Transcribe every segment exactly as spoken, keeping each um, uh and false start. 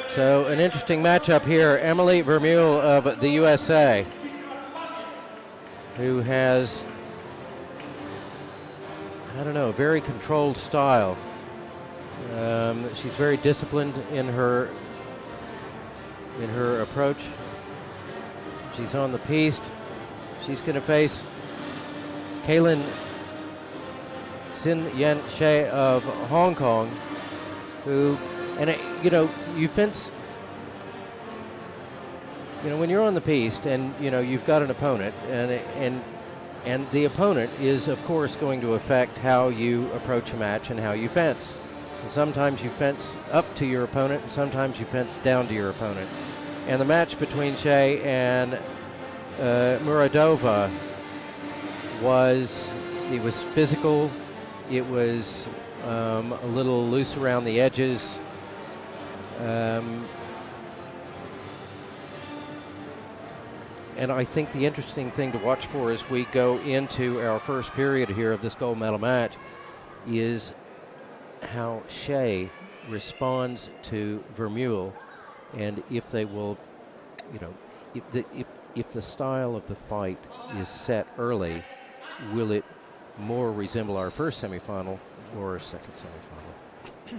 So an interesting matchup here. Emily Vermeule of the U S A, who has, I don't know, very controlled style. Um, she's very disciplined in her in her approach. She's on the piste. She's going to face Kaylin Sin Yen Hsieh of Hong Kong, who, and it, you know, you fence, you know, when you're on the piste and, you know, you've got an opponent, and and and the opponent is, of course, going to affect how you approach a match and how you fence. And sometimes you fence up to your opponent, and sometimes you fence down to your opponent. And the match between Hsieh and uh, Muradova was, it was physical, it was um, a little loose around the edges. Um, and I think the interesting thing to watch for as we go into our first period here of this gold medal match is how Hsieh responds to Vermeule, and if they will, you know, if the if if the style of the fight is set early, will it more resemble our first semifinal or our second semifinal?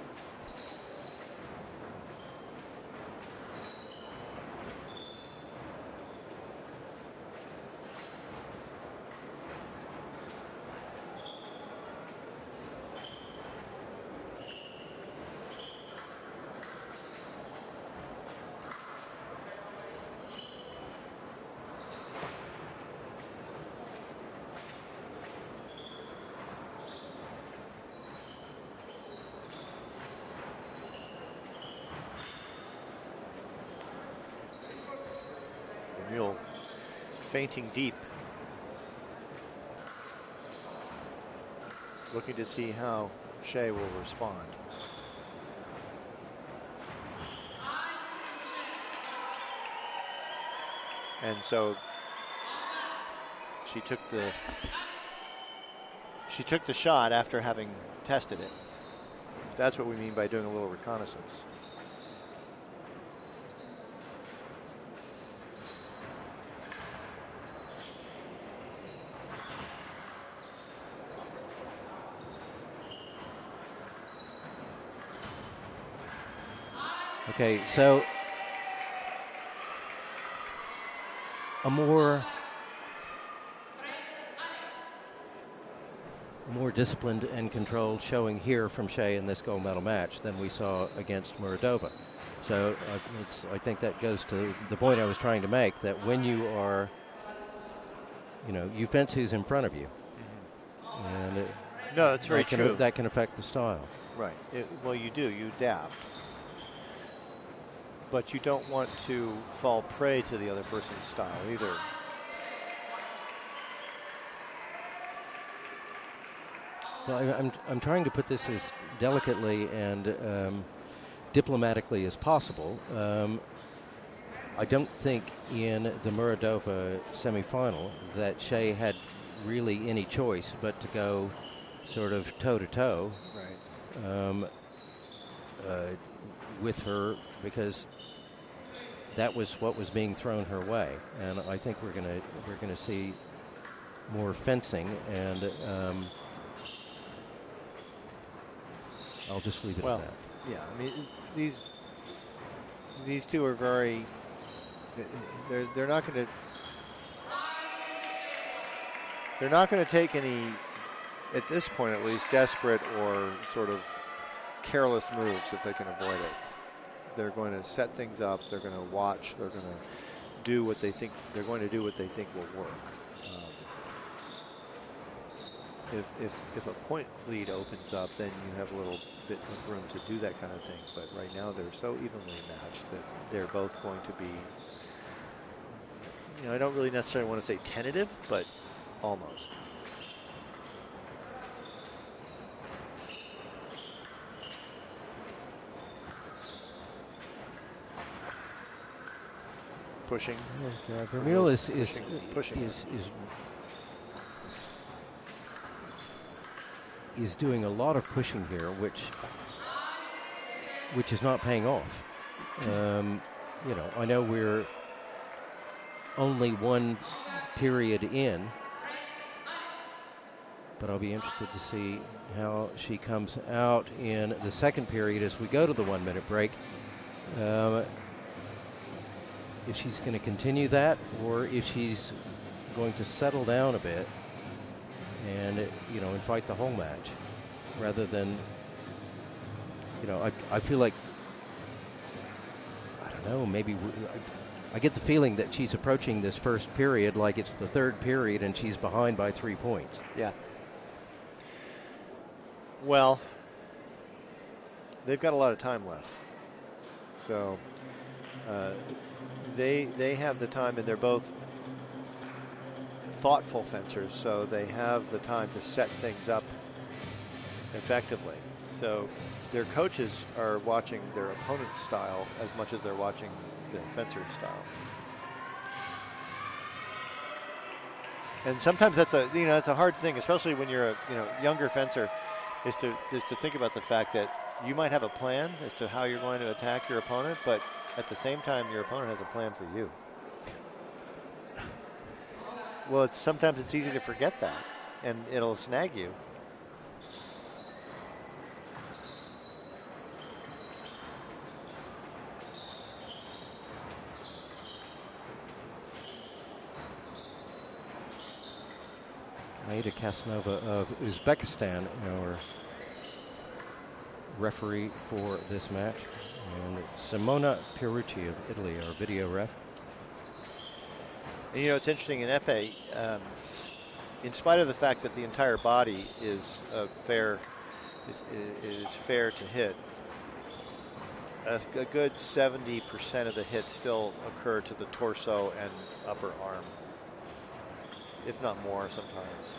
Vermeule fainting deep, looking to see how Hsieh will respond. And so she took the she took the shot after having tested it. That's what we mean by doing a little reconnaissance. Okay, so a more more disciplined and controlled showing here from Hsieh in this gold medal match than we saw against Muradova. So uh, it's, I think that goes to the point I was trying to make, that when you are, you know, you fence who's in front of you. Mm-hmm. And it, no, that's very that can, true. That can affect the style. Right. It, well, you do. You adapt. But you don't want to fall prey to the other person's style either. Well, I, I'm, I'm trying to put this as delicately and um, diplomatically as possible. Um, I don't think in the Muradova semifinal that Hsieh had really any choice but to go sort of toe-to-toe right. um, uh, with her, because that was what was being thrown her way, and I think we're gonna we're gonna see more fencing, and um, I'll just leave it well, at that. Yeah, I mean these these two are very they're they're not going to they're not going to take any, at this point at least, desperate or sort of careless moves if they can avoid it. They're going to set things up. They're going to watch. They're going to do what they think. They're going to do what they think will work. Um, if if if a point lead opens up, then you have a little bit of room to do that kind of thing. But right now they're so evenly matched that they're both going to be. You know, I don't really necessarily want to say tentative, but almost. Pushing. Yeah, Vermeule is is, pushing, pushing. is is is doing a lot of pushing here, which which is not paying off. Um, you know, I know we're only one period in, but I'll be interested to see how she comes out in the second period as we go to the one-minute break. Um, if she's going to continue that, or if she's going to settle down a bit and, you know, and fight the whole match, rather than, you know, I, I feel like, I don't know, maybe we, I, I get the feeling that she's approaching this first period like it's the third period and she's behind by three points. Yeah. Well, they've got a lot of time left. So uh, they they have the time, and they're both thoughtful fencers, so they have the time to set things up effectively. So their coaches are watching their opponent's style as much as they're watching the fencer's style. And sometimes that's a you know that's a hard thing, especially when you're a you know younger fencer, is to is to think about the fact that you might have a plan as to how you're going to attack your opponent, but at the same time, your opponent has a plan for you. Well, it's, sometimes it's easy to forget that, and it'll snag you. Aida Casanova of Uzbekistan, our referee for this match, and Simona Pierucci of Italy, our video ref. And, you know, it's interesting in épée, um, in spite of the fact that the entire body is uh, fair, is, is fair to hit, a, a good seventy percent of the hits still occur to the torso and upper arm, if not more sometimes.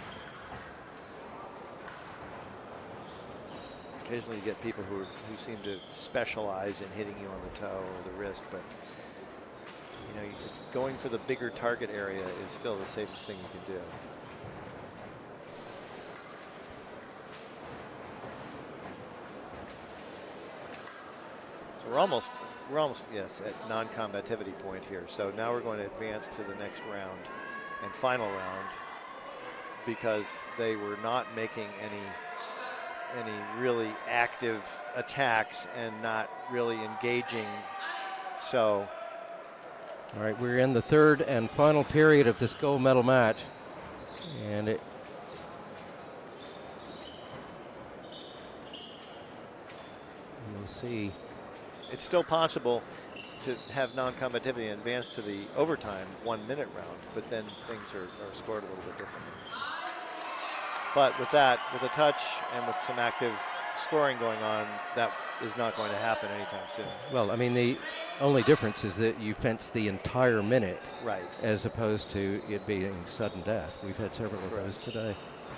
Occasionally you get people who, who seem to specialize in hitting you on the toe or the wrist, but you know, it's going for the bigger target area is still the safest thing you can do. So we're almost, we're almost, yes, at non-combativity point here. So now we're going to advance to the next round and final round, because they were not making any any really active attacks and not really engaging. So all right, we're in the third and final period of this gold medal match, and it we'll see. It's still possible to have non-combativity and advance to the overtime one-minute round, but then things are, are scored a little bit differently. But with that, with a touch and with some active scoring going on, that is not going to happen anytime soon. Well, I mean, the only difference is that you fence the entire minute, right, as opposed to it being sudden death. We've had several of those today.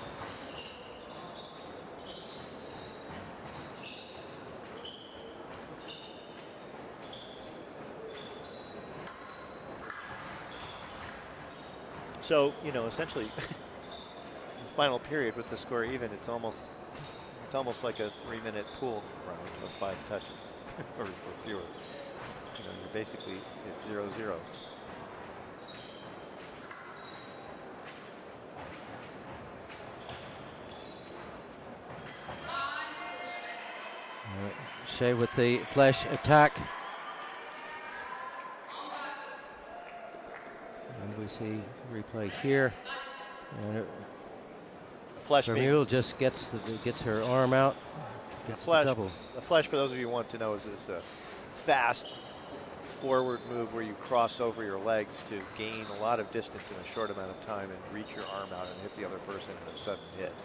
So, you know, essentially, final period with the score even, it's almost it's almost like a three-minute pool round of five touches or, or fewer. You know, you're basically at zero zero. Right. Shea with the flesh attack. And we see replay here. And it, Flesh Vermeule just gets the, gets her arm out. The flesh, the, the flesh, for those of you who want to know, is this a fast forward move where you cross over your legs to gain a lot of distance in a short amount of time and reach your arm out and hit the other person in a sudden hit.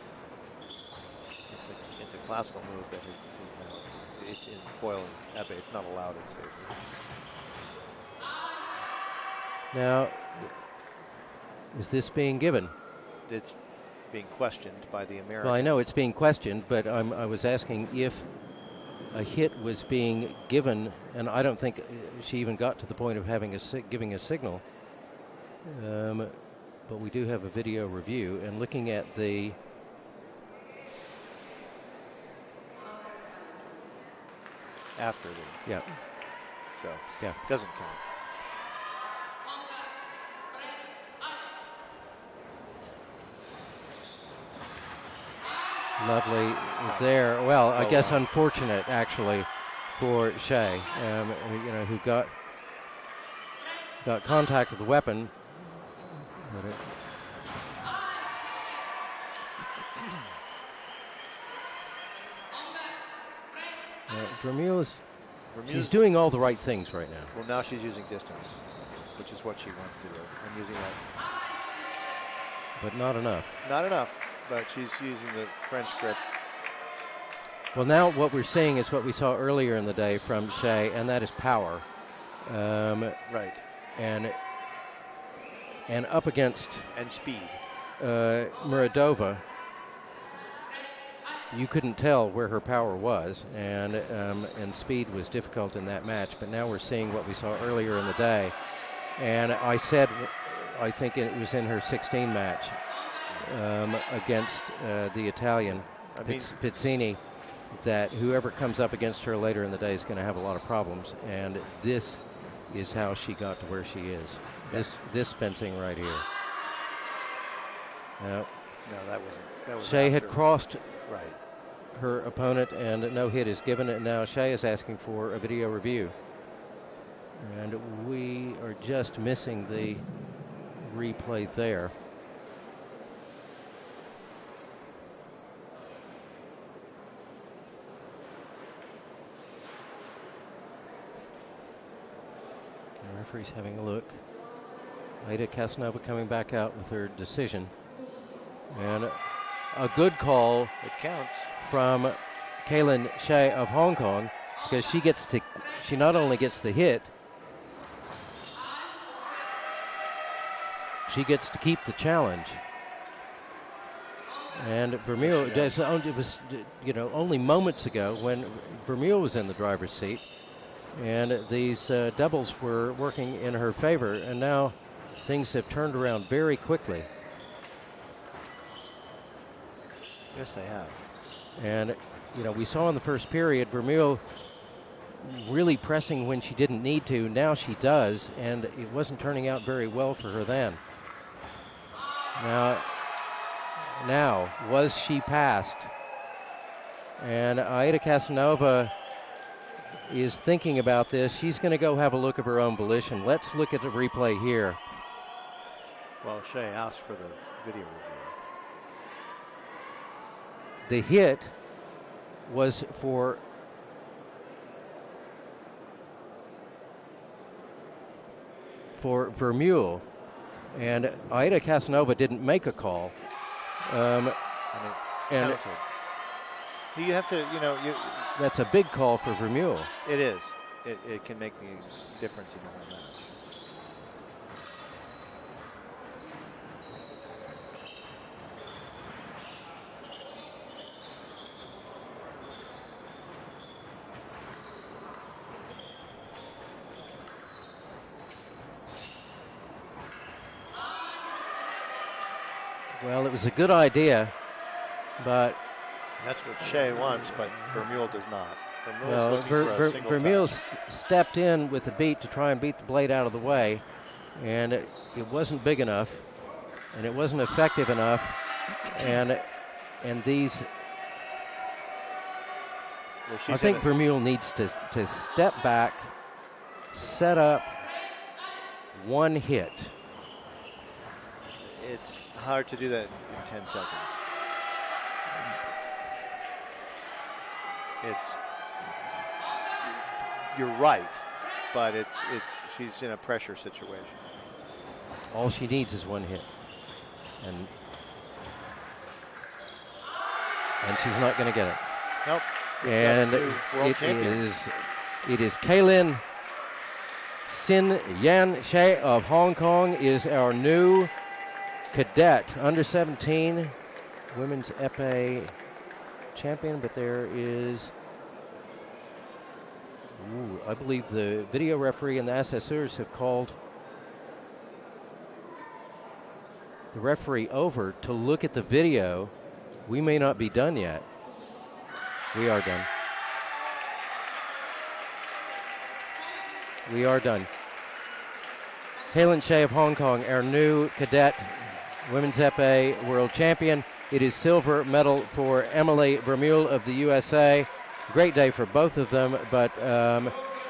It's a, it's a classical move that is, is now, it's in foil and épée. It's not allowed in safety. Now, is this being given? It's being questioned by the American. Well, I know it's being questioned, but I'm, I was asking if a hit was being given, and I don't think she even got to the point of having a giving a signal. Um, but we do have a video review, and looking at the after the. Yeah. So yeah. it doesn't count. Lovely there. Well, I Oh, guess wow. unfortunate actually for Shea, um, you know, who got got contact with the weapon. But it, uh, Vermeule is she's doing all the right things right now. Well, now she's using distance, which is what she wants to do, and using that. But not enough. Not enough, but she's using the French grip. Well, now what we're seeing is what we saw earlier in the day from Shea, and that is power. Um, right. And and up against and speed. Uh, Muradova, you couldn't tell where her power was, and um, and speed was difficult in that match. But now we're seeing what we saw earlier in the day, and I said, I think it was in her sixteen match um, against uh, the Italian I mean, Pizzini, that whoever comes up against her later in the day is going to have a lot of problems, and this is how she got to where she is. This this fencing right here. No, no, that wasn't. That was Shea after. had crossed right. her opponent, and no hit is given. And now Shea is asking for a video review, and we are just missing the replay there. The referee's having a look. Aida Casanova coming back out with her decision. And a good call. It counts. From Kaylin Shea of Hong Kong, because she gets to, she not only gets the hit, she gets to keep the challenge. And Vermeule, it was, you know, only moments ago when Vermeule was in the driver's seat, and these uh, doubles were working in her favor, and now things have turned around very quickly. Yes, they have. And, you know, we saw in the first period Vermeule really pressing when she didn't need to. Now she does, and it wasn't turning out very well for her then. Now, now was she passed? And Aida Casanova is thinking about this. She's going to go have a look of her own volition. Let's look at the replay here. Well, Shea asked for the video review. The hit was for for Vermeule, and Aida Casanova didn't make a call. Um, and it's and counted. You have to, you know, you. That's a big call for Vermeule. It is. It, it can make the difference in the whole match. Well, it was a good idea, but that's what Shea wants, but Vermeule does not. Vermeule's well, looking Ver, for a Ver, single Vermeule touch. stepped in with the beat to try and beat the blade out of the way, and it, it wasn't big enough, and it wasn't effective enough, and and these. Well, I think Vermeule needs to to step back, set up one hit. It's hard to do that in ten seconds. It's, you're right, but it's it's she's in a pressure situation. All she needs is one hit, and and she's not going to get it. Nope. And it is it is Kaylin Sin Yan Shea of Hong Kong is our new cadet, under seventeen women's épée champion, but there is, ooh, I believe the video referee and the assesseurs have called the referee over to look at the video. We may not be done yet. We are done. We are done. Hailen Shea of Hong Kong, our new cadet women's épée world champion. It is silver medal for Emily Vermeule of the U S A. Great day for both of them, but um,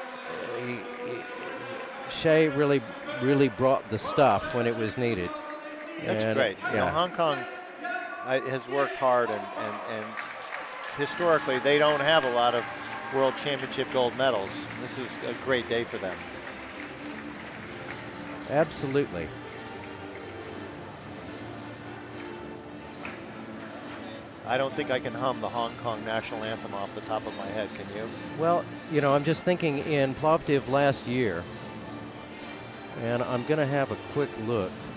Shea really, really brought the stuff when it was needed. That's and, great. Yeah. You know, Hong Kong uh, has worked hard, and, and, and historically they don't have a lot of World Championship gold medals. This is a great day for them. Absolutely. I don't think I can hum the Hong Kong national anthem off the top of my head. Can you? Well, you know, I'm just thinking in Plovdiv last year, and I'm going to have a quick look.